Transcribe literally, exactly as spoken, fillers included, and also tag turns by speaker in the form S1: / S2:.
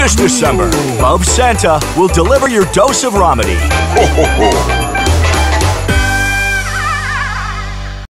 S1: This December, Love Santa will deliver your dose of Ramadi.